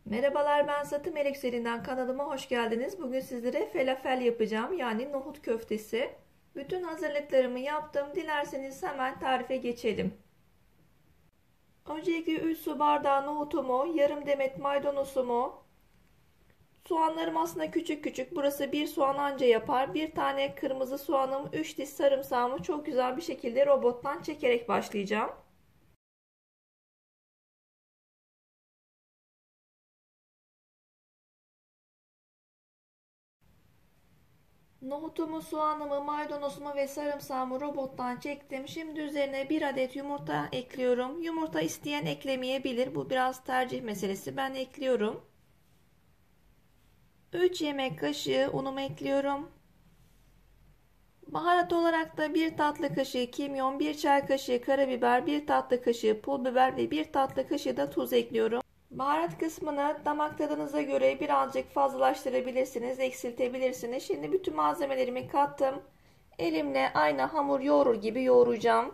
Merhabalar, ben Satı Melek serinden kanalıma hoş geldiniz. Bugün sizlere falafel yapacağım, yani nohut köftesi. Bütün hazırlıklarımı yaptım. Dilerseniz hemen tarife geçelim. Öncelikle 3 su bardağı nohutumu, yarım demet maydanozumu, soğanlarım aslında küçük küçük. Burası bir soğan anca yapar. Bir tane kırmızı soğanım, 3 diş sarımsağımı çok güzel bir şekilde robottan çekerek başlayacağım. Nohutumu, soğanımı, maydanozumu ve sarımsağımı robottan çektim. Şimdi üzerine bir adet yumurta ekliyorum. Yumurta isteyen eklemeyebilir. Bu biraz tercih meselesi. Ben ekliyorum. 3 yemek kaşığı unumu ekliyorum. Baharat olarak da 1 tatlı kaşığı kimyon, 1 çay kaşığı karabiber, 1 tatlı kaşığı pul biber ve 1 tatlı kaşığı da tuz ekliyorum. Baharat kısmını damak tadınıza göre birazcık fazlalaştırabilirsiniz, eksiltebilirsiniz. Şimdi bütün malzemelerimi kattım. Elimle aynı hamur yoğurur gibi yoğuracağım.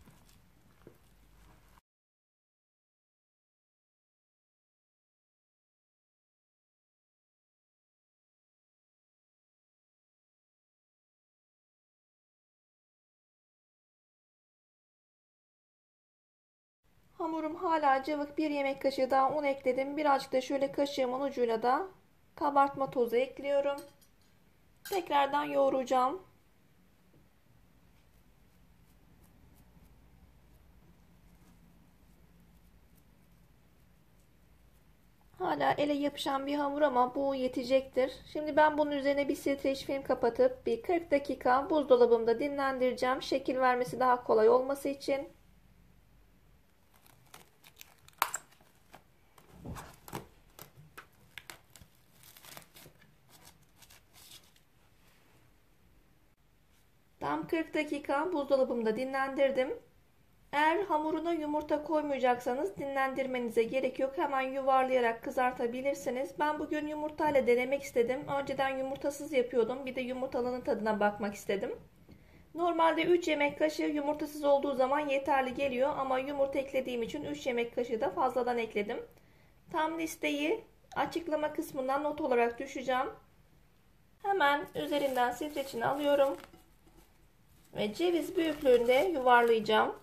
Hamurum hala cıvık, bir yemek kaşığı daha un ekledim. Birazcık da şöyle kaşığımın ucuyla da kabartma tozu ekliyorum. Tekrardan yoğuracağım. Hala ele yapışan bir hamur ama bu yetecektir. Şimdi ben bunun üzerine bir streç film kapatıp bir 40 dakika buzdolabımda dinlendireceğim. Şekil vermesi daha kolay olması için. Tam 40 dakika buzdolabımda dinlendirdim. Eğer hamuruna yumurta koymayacaksanız dinlendirmenize gerek yok. Hemen yuvarlayarak kızartabilirsiniz. Ben bugün yumurtayla denemek istedim. Önceden yumurtasız yapıyordum. Bir de yumurtalının tadına bakmak istedim. Normalde 3 yemek kaşığı yumurtasız olduğu zaman yeterli geliyor. Ama yumurta eklediğim için 3 yemek kaşığı da fazladan ekledim. Tam listeyi açıklama kısmından not olarak düşeceğim. Hemen üzerinden streçini alıyorum. Ve ceviz büyüklüğünde yuvarlayacağım.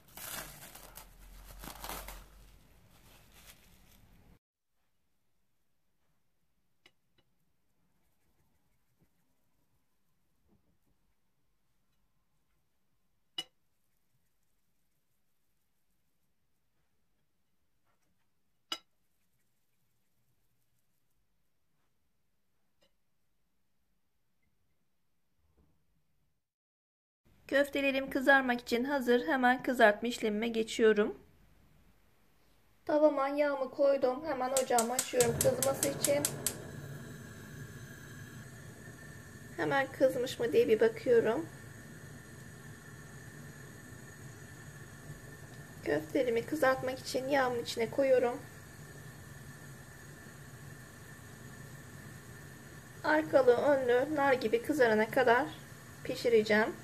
Köftelerim kızarmak için hazır. Hemen kızartma işlemime geçiyorum. Tavama yağımı koydum. Hemen ocağımı açıyorum kızması için. Hemen kızmış mı diye bir bakıyorum. Köftelerimi kızartmak için yağımın içine koyuyorum. Arkalı önlü nar gibi kızarana kadar pişireceğim.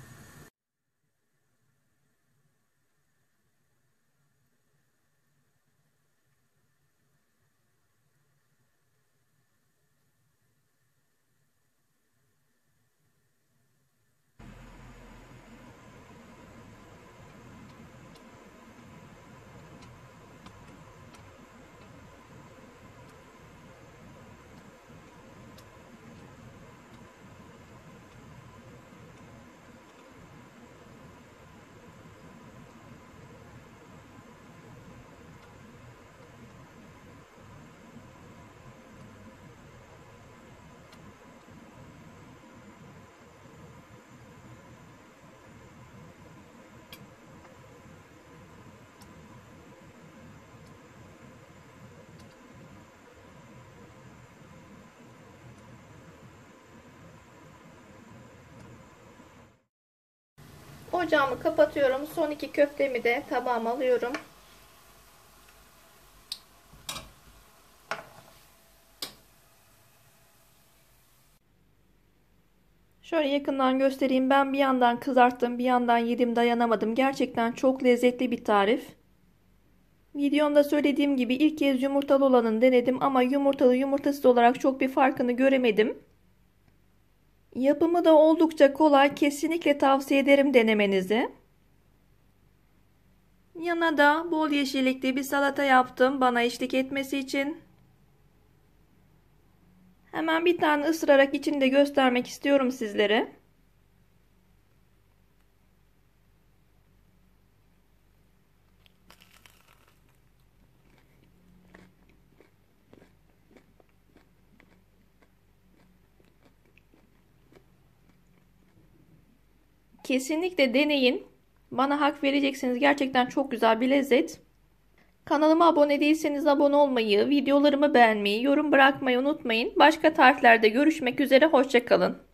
Ocağımı kapatıyorum. Son iki köftemi de tabağıma alıyorum. Şöyle yakından göstereyim. Ben bir yandan kızarttım, bir yandan yedim, dayanamadım. Gerçekten çok lezzetli bir tarif. Videomda söylediğim gibi ilk kez yumurtalı olanını denedim ama yumurtalı yumurtasız olarak çok bir farkını göremedim. Yapımı da oldukça kolay. Kesinlikle tavsiye ederim denemenizi. Yanına da bol yeşillikli bir salata yaptım bana eşlik etmesi için. Hemen bir tane ısırarak içini de göstermek istiyorum sizlere. Kesinlikle deneyin. Bana hak vereceksiniz. Gerçekten çok güzel bir lezzet. Kanalıma abone değilseniz abone olmayı, videolarımı beğenmeyi, yorum bırakmayı unutmayın. Başka tariflerde görüşmek üzere. Hoşça kalın.